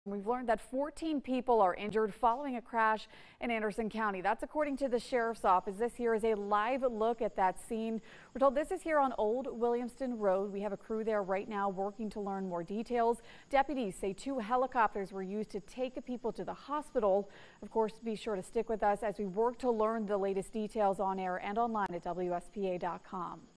We've learned that 14 people are injured following a crash in Anderson County. That's according to the sheriff's office. This here is a live look at that scene. We're told this is here on Old Williamston Road. We have a crew there right now working to learn more details. Deputies say 2 helicopters were used to take people to the hospital. Of course, be sure to stick with us as we work to learn the latest details on air and online at WSPA.com.